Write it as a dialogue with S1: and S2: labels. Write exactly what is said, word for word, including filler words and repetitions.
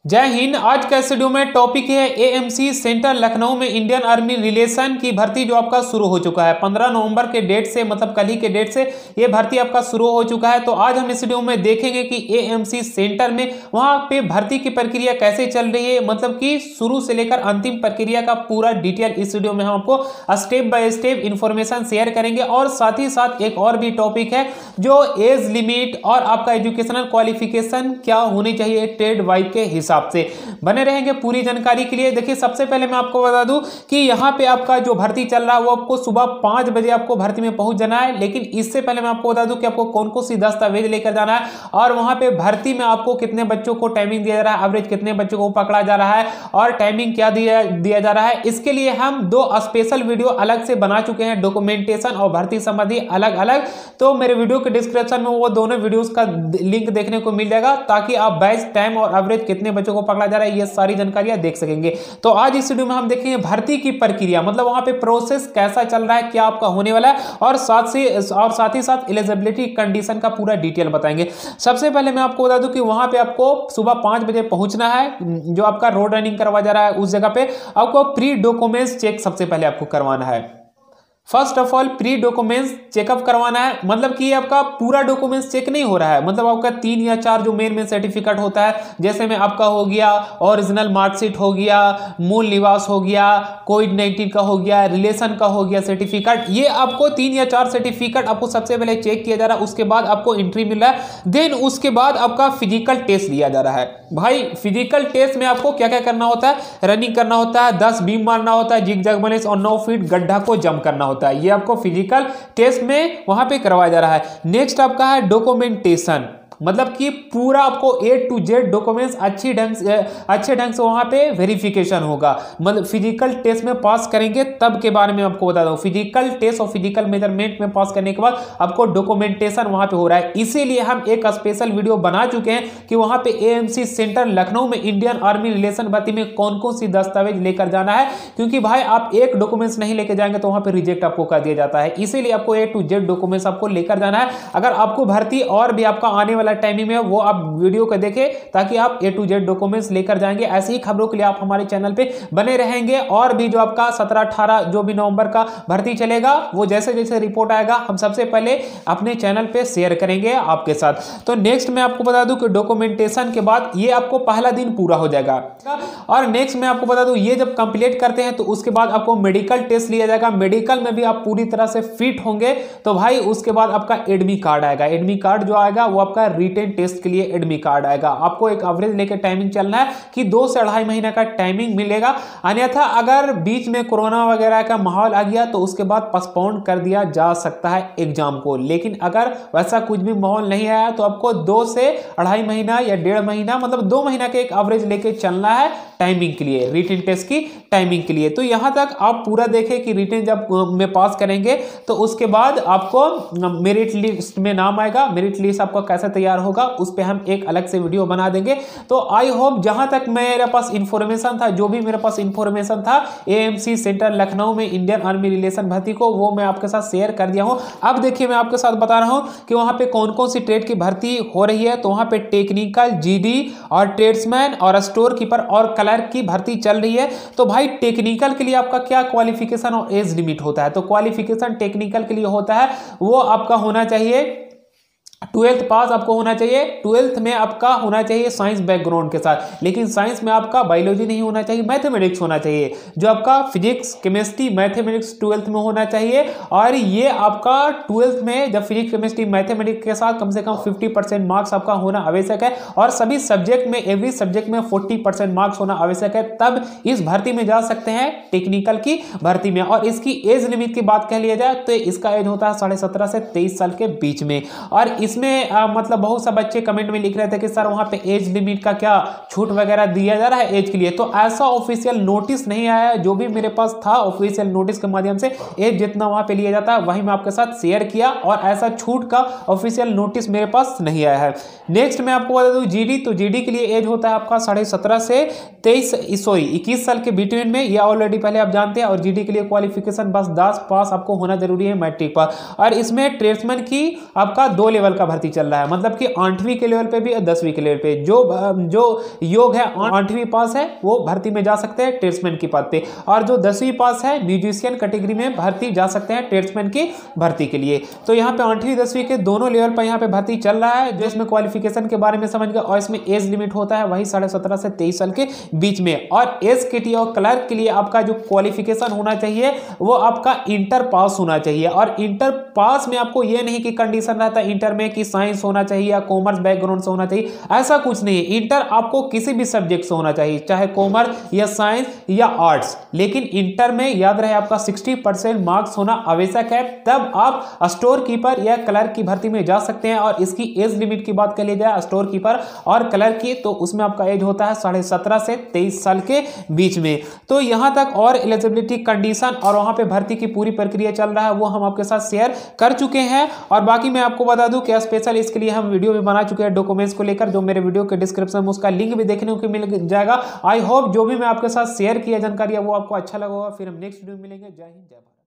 S1: जय हिंद। आज का इस वीडियो में टॉपिक है एएमसी सेंटर लखनऊ में इंडियन आर्मी रिलेशन की भर्ती जो आपका शुरू हो चुका है पंद्रह नवंबर के डेट से, मतलब कल ही के डेट से ये भर्ती आपका शुरू हो चुका है। तो आज हम इस वीडियो में देखेंगे कि एएमसी सेंटर में वहां पे भर्ती की प्रक्रिया कैसे चल रही है, मतलब कि शुरू से लेकर अंतिम प्रक्रिया का पूरा डिटेल इस वीडियो में हम आपको step by step information share करेंगे। और साथ ही साथ एक और भी टॉपिक है जो एज लिमिट और आपका एजुकेशनल क्वालिफिकेशन क्या होनी चाहिए ट्रेड वाइज के हिसाब से। बने रहेंगे पूरी जानकारी के लिए। देखिए, सबसे पहले मैं आपको बता दूं कि यहां पे आपका जो भर्ती चल रहा है वो आपको सुबह पांच बजे आपको भर्ती में पहुंच जाना है। लेकिन इससे पहले मैं आपको बता दूं कि आपको कौन कौन सी दस्तावेज लेकर जाना है और वहां पे भर्ती में आपको कितने बच्चों को टाइमिंग दिया जा रहा है, एवरेज कितने बच्चों को पकड़ा जा रहा है और टाइमिंग क्या दिया दिया जा रहा है। इसके लिए हम दो स्पेशल वीडियो अलग से बना चुके हैं, डॉक्यूमेंटेशन और भर्ती संबंधी अलग अलग। तो मेरे वीडियो के डिस्क्रिप्शन में वो दोनों वीडियोस का लिंक देखने को मिल जाएगा ताकि आप बैच टाइम और एवरेज कितने बच्चों को पकड़ा जा रहा है ये सारी जानकारियां देख सकेंगे। तो आज इस वीडियो में हम देखेंगे भर्ती की प्रक्रिया, मतलब वहां पे प्रोसेस कैसा चल रहा है, क्या आपका होने वाला है और साथ से और साथ ही साथ एलिजिबिलिटी कंडीशन का पूरा डिटेल बताएंगे। सबसे पहले मैं आपको बता दूं कि वहां पे आपको सुबह पांच बजे पहुंचना है। जो आपका रोड रनिंग करवा जा रहा है उस जगह पे आपको प्री डॉक्यूमेंट्स चेक सबसे पहले आपको करवाना है। First of all pre documents checkup करवाना है, मतलब कि आपका पूरा डॉक्यूमेंट्स चेक नहीं हो रहा है, मतलब आपका तीन या चार जो मेन मेन सर्टिफिकेट होता है, जैसे में आपका हो गया ओरिजिनल मार्कशीट हो गया, मूल निवास हो गया, कोविड नाइन्टीन का हो गया, रिलेशन का हो गया सर्टिफिकेट, ये आपको तीन या चार सर्टिफिकेट आपको सबसे पहले चेक किया जा रहा है। उसके बाद आपको एंट्री मिल रहा है। देन उसके बाद आपका फिजिकल टेस्ट लिया जा रहा है। भाई फिजिकल टेस्ट में आपको क्या क्या करना होता है, रनिंग करना होता है, दस बीम मारना होता है, जिग जैग बैलेंस और नौ फीट गड्ढा को जंप करना होता है। ये आपको फिजिकल टेस्ट में वहां पे करवाया जा रहा है। नेक्स्ट आपका है डॉक्यूमेंटेशन, मतलब कि पूरा आपको ए टू जेड डॉक्यूमेंट्स अच्छी ढंग से अच्छे ढंग से वहां पे वेरिफिकेशन होगा। मतलब फिजिकल टेस्ट में पास करेंगे तब के बारे में आपको बता दूं, फिजिकल टेस्ट और फिजिकल मेजरमेंट में पास करने के बाद आपको डॉक्यूमेंटेशन वहां पे हो रहा है। इसीलिए हम एक स्पेशल वीडियो बना चुके हैं कि वहां पे एएमसी सेंटर लखनऊ में इंडियन आर्मी रिलेशन भर्ती में कौन कौन सी दस्तावेज लेकर जाना है, क्योंकि भाई आप एक डॉक्यूमेंट्स नहीं लेकर जाएंगे तो वहां पे रिजेक्ट आपको कर दिया जाता है। इसीलिए आपको ए टू जेड डॉक्यूमेंट्स आपको लेकर जाना है। अगर आपको भर्ती और भी आपका आने वाला टाइमिंग में वो आप वीडियो को देखें ताकि आप ए टू जेड डॉक्यूमेंट्स लेकर जाएंगे। ऐसी ही खबरों के लिए आप हमारे चैनल पे बने रहेंगे। और भी जो आपका सत्रह अठारह जो भी नवंबर का भर्ती चलेगा वो जैसे जैसे रिपोर्ट आएगा हम सबसे पहले अपने चैनल पे शेयर करेंगे आपके साथ। तो नेक्स्ट मैं आपको बता दूं कि डॉक्यूमेंटेशन के बाद ये आपको पहला दिन पूरा हो जाएगा। और नेक्स्ट मैं आपको बता दूं ये जब कंप्लीट करते हैं तो उसके बाद आपको मेडिकल टेस्ट लिया जाएगा। मेडिकल में भी आप पूरी तरह से फिट होंगे तो भाई उसके बाद आपका एडमिट कार्ड आएगा। एडमिट कार्ड जो आएगा वो आपका रिटेन टेस्ट के लिए एडमिट कार्ड आएगा। आपको एक एवरेज लेकर टाइमिंग चलना है कि दो से अढ़ाई महीना का टाइमिंग मिलेगा। अन्यथा अगर बीच में कोरोना वगैरह का माहौल आ गया तो उसके बाद पोस्टपोन कर दिया जा सकता है एग्जाम को। लेकिन अगर वैसा कुछ भी माहौल नहीं आया तो आपको दो से अढ़ाई महीना या डेढ़ महीना मतलब दो महीना के एक एवरेज लेके चलना है टाइमिंग के लिए, रिटेन टेस्ट की टाइमिंग के लिए। तो यहां तक आप पूरा देखें कि रिटेन जब में पास करेंगे तो उसके बाद आपको मेरिट लिस्ट में नाम आएगा। मेरिट लिस्ट आपका कैसे तैयार होगा उस पे हम एक अलग से वीडियो बना देंगे। तो आई होप जहां तक मेरे पास इंफॉर्मेशन था, जो भी मेरे पास इंफॉर्मेशन था एएमसी सेंटर लखनऊ में इंडियन आर्मी रिलेशन भर्ती को, वो मैं आपके साथ शेयर कर दिया हूं। अब देखिए मैं आपके साथ बता रहा हूं कि वहां पे कौन कौन सी ट्रेड की भर्ती हो रही है। तो वहां पे टेक्निकल, जीडी और ट्रेड्समैन और स्टोर कीपर और क्लर्क की भर्ती चल रही है। तो भाई टेक्निकल के लिए आपका क्या क्वालिफिकेशन और एज लिमिट होता है, तो क्वालिफिकेशन टेक्निकल के लिए होता है वो आपका होना चाहिए ट्वेल्थ पास आपको होना चाहिए। ट्वेल्थ में आपका होना चाहिए साइंस बैकग्राउंड के साथ, लेकिन साइंस में आपका बायोलॉजी नहीं होना चाहिए, मैथमेटिक्स होना चाहिए। जो आपका फिजिक्स, केमिस्ट्री, मैथमेटिक्स ट्वेल्थ में होना चाहिए। और ये आपका ट्वेल्थ में जब फिजिक्स, केमिस्ट्री, मैथमेटिक्स के साथ कम से कम फिफ्टी परसेंट मार्क्स आपका होना आवश्यक है। और सभी सब्जेक्ट में, एवरी सब्जेक्ट में फोर्टी परसेंट मार्क्स होना आवश्यक है, तब इस भर्ती में जा सकते हैं टेक्निकल की भर्ती में। और इसकी एज लिमिट की बात कह लिया जाए तो इसका एज होता है साढ़े सत्रह से तेईस साल के बीच में। और इसमें आ, मतलब बहुत सा बच्चे कमेंट में लिख रहे थे कि सर वहां पे एज लिमिट का क्या छूट वगैरह दिया जा रहा है एज के लिए। तो ऐसा ऑफिशियल नोटिस नहीं आया है। जो भी मेरे पास था ऑफिशियल नोटिस के माध्यम से एज जितना वहां पे लिया जाता है वही मैं आपके साथ शेयर किया, और ऐसा छूट का ऑफिशियल नोटिस मेरे पास नहीं आया है। नेक्स्ट मैं आपको बता दूं जीडी, तो जीडी के लिए एज होता है आपका साढ़े सत्रह से तेईस सॉरी इक्कीस साल के बिटवीन में, ये ऑलरेडी पहले आप जानते हैं। और जीडी के लिए क्वालिफिकेशन बस दस पास आपको होना जरूरी है, मैट्रिक पास। और इसमें ट्रेड्समैन की आपका दो लेवल का भर्ती चल रहा है, मतलब कि आठवीं के लेवल पे भी और दसवीं के लेवल पे जो जो योग है आठवीं पास है वो भर्ती में जा सकते हैं ट्रेड्समैन की पद पे, और जो दसवीं पास है म्यूजिशियन कैटेगरी में भर्ती जा सकते हैं ट्रेड्समैन की भर्ती के लिए। तो यहाँ पे आठवीं दसवीं के दोनों लेवल पर यहाँ पे भर्ती चल रहा है। जो इसमें क्वालिफिकेशन के बारे में समझ गए, और इसमें एज लिमिट होता है वही साढ़े सत्रह से तेईस साल के बीच में, और एस के टी और क्लर्क के लिए आपका जो क्वालिफिकेशन होना चाहिए वो आपका इंटर पास होना चाहिए। और इंटर पास में आपको ये नहीं कि कंडीशन रहता है इंटर में कि साइंस होना चाहिए या कॉमर्स बैकग्राउंड से होना चाहिए, ऐसा कुछ नहीं है। इंटर आपको किसी भी सब्जेक्ट से होना चाहिए, चाहे कॉमर्स या साइंस या आर्ट्स, लेकिन इंटर में याद रहे आपका साठ परसेंट मार्क्स होना आवश्यक है, तब आप स्टोर कीपर या क्लर्क की भर्ती में जा सकते हैं। और इसकी एज लिमिट की बात कर ली जाए स्टोर कीपर और क्लर्क की, तो उसमें आपका एज होता है साढ़े सत्रह से तेईस साल के बीच में। तो यहां तक और एलिजिबिलिटी कंडीशन और वहां पे भर्ती की पूरी प्रक्रिया चल रहा है वो हम आपके साथ शेयर कर चुके हैं। और बाकी मैं आपको बता दूं कि स्पेशल इसके लिए हम वीडियो भी बना चुके हैं डॉक्यूमेंट्स को लेकर, जो मेरे वीडियो के डिस्क्रिप्शन में उसका लिंक भी देखने को मिल जाएगा। आई होप जो भी मैं आपके साथ शेयर किया जानकारी है वो आपको अच्छा लगा होगा। फिर हम नेक्स्ट वीडियो में मिलेंगे। जय हिंद, जय भारत।